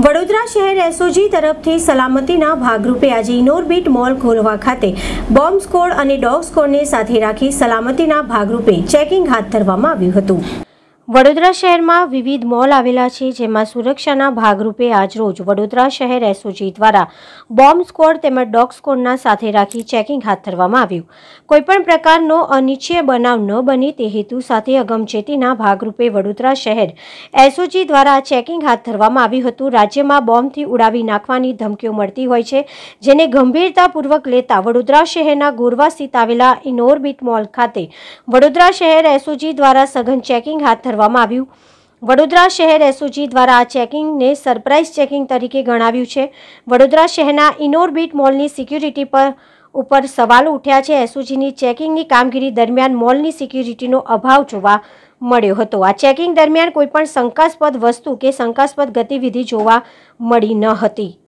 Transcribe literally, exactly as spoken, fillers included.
વડોદરા શહેર એસઓજી તરફથી સલામતીના ભાગરૂપે આજે ઇનોર્બિટ મોલ ખોલવા ખાતે બોમ્બ સ્ક્વોડ અને ડોગ સ્ક્વોડને સાથે રાખી સલામતીના ભાગરૂપે ચેકિંગ હાથ ધરવામાં આવ્યું હતું। વડોદરા શહેરમાં વિવિધ મોલ આવેલા છે, જેમાં સુરક્ષાના ભાગરૂપે આજરોજ વડોદરા શહેર એસઓજી દ્વારા બોમ્બ સ્ક્વોડ તેમજ ડોગ સ્ક્વોડના સાથે રાખી ચેકિંગ હાથ ધરવામાં આવ્યું। કોઈપણ પ્રકારનો અનિચ્છનીય બનાવ ન બને તે હેતુ સાથે અગમચેતીના ભાગરૂપે વડોદરા શહેર એસઓજી દ્વારા ચેકિંગ હાથ ધરવામાં આવ્યું હતું। રાજ્યમાં બોમ્બથી ઉડાવી નાખવાની ધમકીઓ મળતી હોય છે, જેને ગંભીરતાપૂર્વક લેતા વડોદરા શહેરના ગોરવા સ્થિત આવેલા ઇનોર્બિટ મોલ ખાતે વડોદરા શહેર એસઓજી દ્વારા સઘન ચેકિંગ હાથ ધરવામાં આવ્યું। વડોદરા શહેર એસઓજી દ્વારા આ ચેકિંગને સરપ્રાઇઝ ચેકિંગ તરીકે ગણાવ્યું છે। વડોદરા શહેરના ઇનોર્બિટ મોલની સિક્યુરિટી પર ઉપર સવાલો ઉઠ્યા છે। એસઓજીની ચેકિંગની કામગીરી દરમિયાન મોલની સિક્યુરિટીનો અભાવ જોવા મળ્યો હતો। આ ચેકિંગ દરમિયાન કોઈપણ શંકાસ્પદ વસ્તુ કે શંકાસ્પદ ગતિવિધિ જોવા મળી ન હતી।